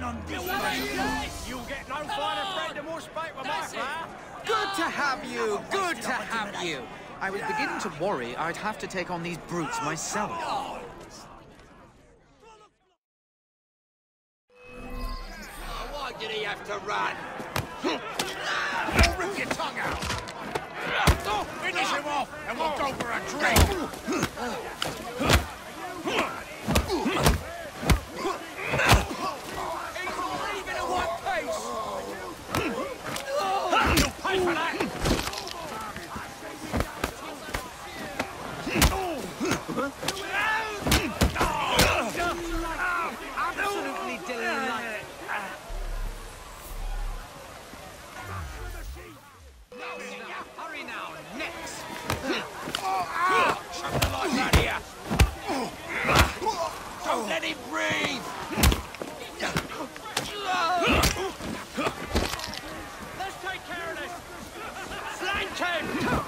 You'll get no finer friend and more spite with my fire. Good to have you! Good to have you! I was beginning to worry I'd have to take on these brutes myself. Why did he have to run? Rip your tongue out! Finish him off, and we'll go for a drink! He's leaving at one pace! You'll pay for that! Absolutely delightful. Hurry now, next! Shut the lights out here! Don't let him breathe! Let's take care of this! Flank him!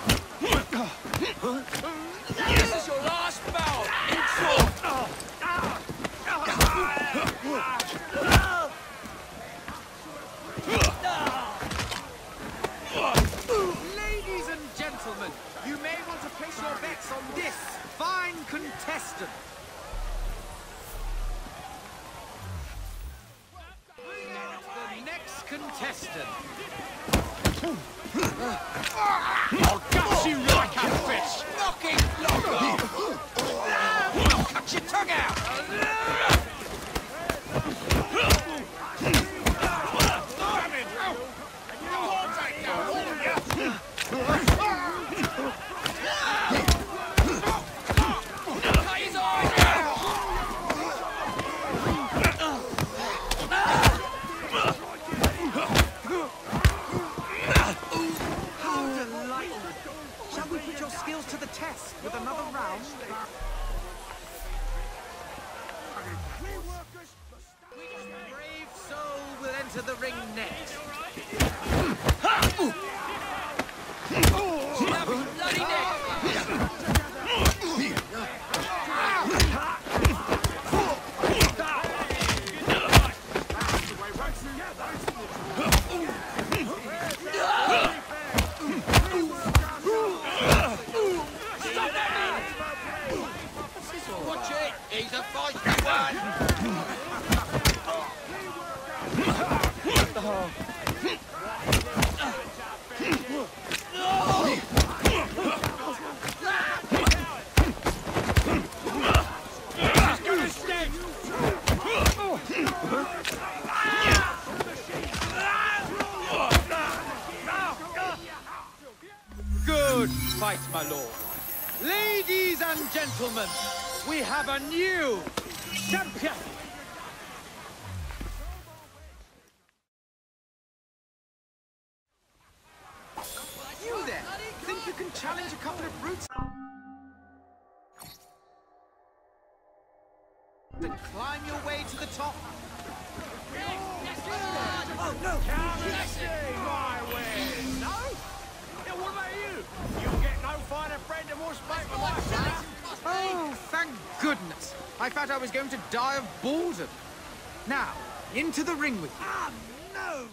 This is your last bout! In front! Ladies and gentlemen, you may want to place your bets on this fine contestant. The next contestant. I'll gut you like a fish! Knock him block off! I'll cut your tongue out! Grab him! I'll take down all of you! Cut his eyes out! How delightful. Shall we put your skills to the test with another round? Brave soul will enter the ring next. Bloody neck! Watch it! He's a feisty one! Good fight, my lord. Ladies and gentlemen, we have a new champion. You there, think you can challenge a couple of brutes? To climb your way to the top? Oh, no! My way! No? Yeah, what about you? You'll get no finer friend and more spite with my fire. Oh, thank goodness. I thought I was going to die of boredom. Now, into the ring with you. Ah, no!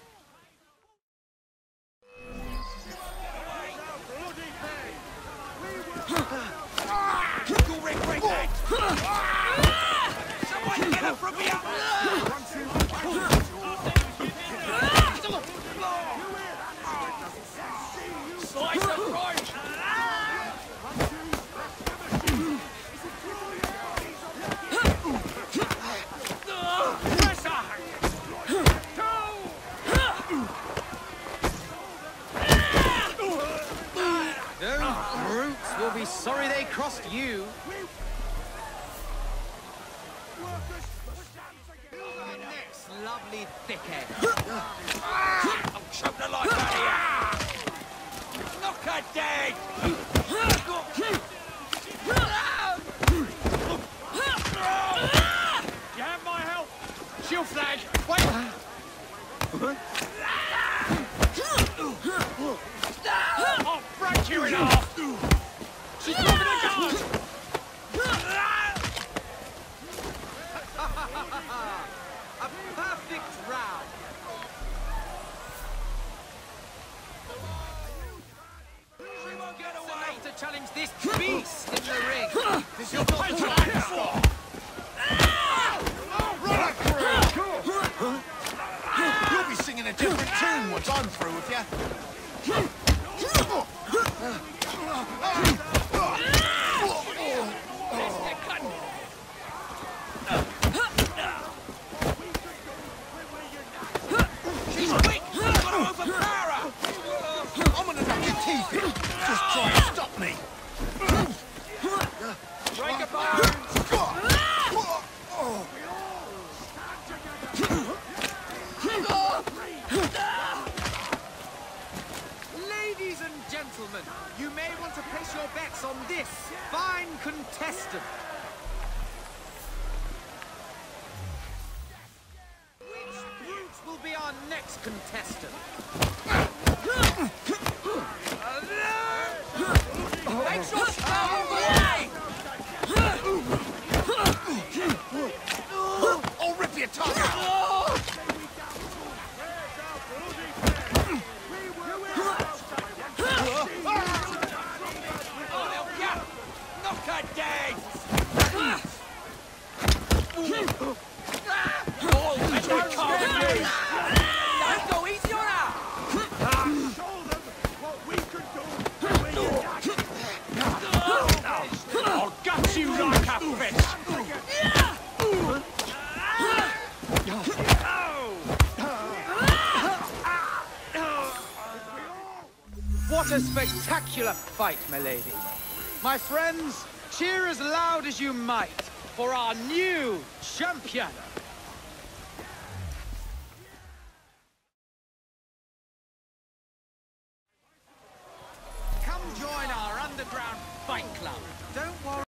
Go ring, ring, ring! Someone get her from me up! Slice the right! Those brutes will be sorry they crossed you. Next, lovely thickhead. I'll choke the life out of you! Knock her dead! You have my help. Shield flag. Wait. I'll break you in half. She's dropping a guard. A perfect perfect round. She won't get away. Enough to challenge this beast in the ring. This is your time. You'll be singing a different tune once I'm through with you. She's quick. You've got to overpower her. I'm gonna knock your teeth in. Just try and stop me. Break a bone. Ladies and gentlemen, you may want to place your bets on this fine contestant. Which brute will be our next contestant? Make sure she's out of the way. I'll rip your tongue out. Oh, they'll get her. Knock her dead. Oh, let's go, Carl. Don't go easy on her. I'll gut you like a fish. What a spectacular fight, milady. My friends, cheer as loud as you might for our new champion. Come join our underground fight club. Don't worry.